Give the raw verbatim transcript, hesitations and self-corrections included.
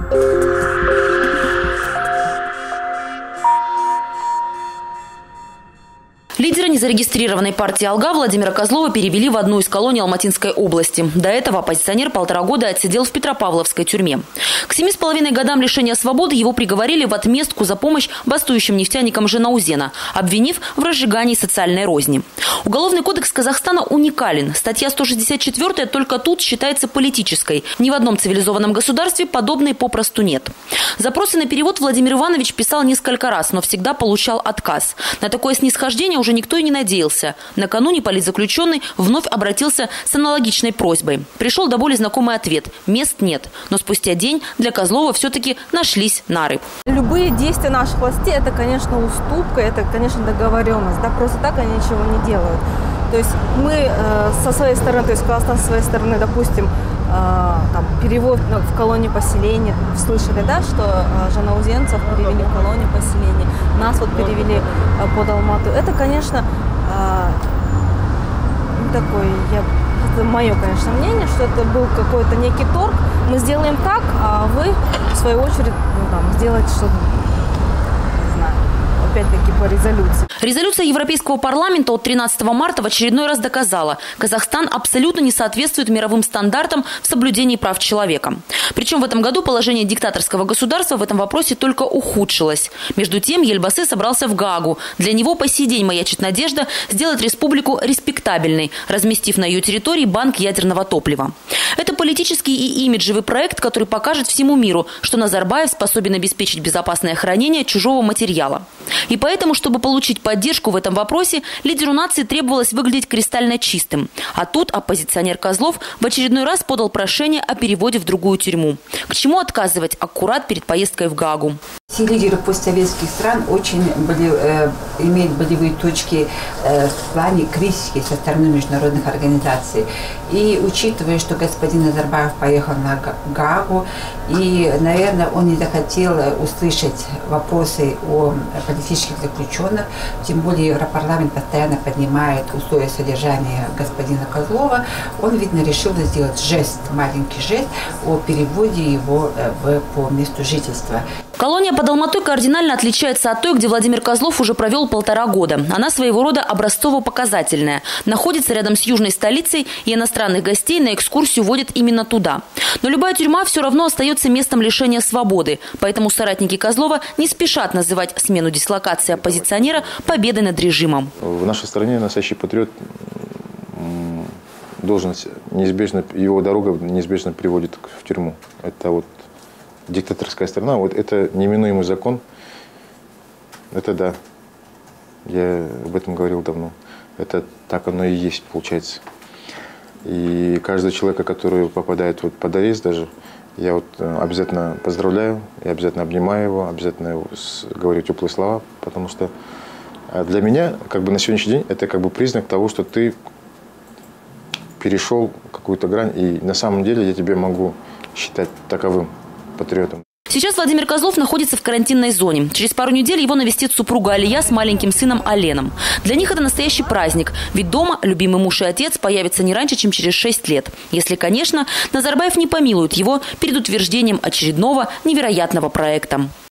Лидера незарегистрированной партии «Алга» Владимира Козлова перевели в одну из колоний Алматинской области. До этого оппозиционер полтора года отсидел в Петропавловской тюрьме. К семи с половиной годам лишения свободы его приговорили в отместку за помощь бастующим нефтяникам Жанаузена, обвинив в разжигании социальной розни. Уголовный кодекс Казахстана уникален. Статья сто шестьдесят четыре только тут считается политической. Ни в одном цивилизованном государстве подобной попросту нет. Запросы на перевод Владимир Иванович писал несколько раз, но всегда получал отказ. На такое снисхождение уже никто и не надеялся. Накануне политзаключенный вновь обратился с аналогичной просьбой. Пришел до боли знакомый ответ – мест нет. Но спустя день для Козлова все-таки нашлись нары. Любые действия наших властей – это, конечно, уступка, это, конечно, договоренность. Да, просто так они ничего не делают. То есть мы э, со своей стороны, то есть Казахстан со своей стороны, допустим, э, там, перевод в колонию поселения, слышали, да, что э, жанаузенцев перевели в колонию поселения, нас вот перевели э, под Алмату. Это, конечно, э, такой, я, это мое, конечно, мнение, что это был какой-то некий торг. Мы сделаем так, а вы, в свою очередь, ну, там, сделаете что-то. Опять-таки по резолюции. Резолюция Европейского парламента от тринадцатого марта в очередной раз доказала, Казахстан абсолютно не соответствует мировым стандартам в соблюдении прав человека. Причем в этом году положение диктаторского государства в этом вопросе только ухудшилось. Между тем, Ельбасы собрался в Гаагу. Для него по сей день маячит надежда сделать республику респектабельной, разместив на ее территории банк ядерного топлива. Это политический и имиджевый проект, который покажет всему миру, что Назарбаев способен обеспечить безопасное хранение чужого материала. И поэтому, чтобы получить поддержку в этом вопросе, лидеру нации требовалось выглядеть кристально чистым. А тут оппозиционер Козлов в очередной раз подал прошение о переводе в другую тюрьму. К чему отказывать аккурат перед поездкой в Гаагу? Все лидеры постсоветских стран очень были, э, имеют болевые точки э, в плане критики со стороны международных организаций. И учитывая, что господин Назарбаев поехал на Гаагу, и, наверное, он не захотел услышать вопросы о политических заключенных, тем более Европарламент постоянно поднимает условия содержания господина Козлова, он, видно, решил сделать жест, маленький жест о переводе его в, по месту жительства. Колония под Алматой кардинально отличается от той, где Владимир Козлов уже провел полтора года. Она своего рода образцово-показательная. Находится рядом с южной столицей, и иностранных гостей на экскурсию водят именно туда. Но любая тюрьма все равно остается местом лишения свободы. Поэтому соратники Козлова не спешат называть смену дислокации оппозиционера победой над режимом. В нашей стране настоящий патриот должен неизбежно, его дорога неизбежно приводит в тюрьму. Это вот диктаторская страна, вот это неминуемый закон. Это да. Я об этом говорил давно. Это так оно и есть, получается. И каждого человека, который попадает вот под арест даже, я вот обязательно поздравляю, я обязательно обнимаю его, обязательно говорю теплые слова, потому что для меня, как бы на сегодняшний день, это как бы признак того, что ты перешел какую-то грань, и на самом деле я тебя могу считать таковым патриотом. Сейчас Владимир Козлов находится в карантинной зоне. Через пару недель его навестит супруга Алия с маленьким сыном Аленом. Для них это настоящий праздник, ведь дома любимый муж и отец появятся не раньше, чем через шесть лет. Если, конечно, Назарбаев не помилует его перед утверждением очередного невероятного проекта.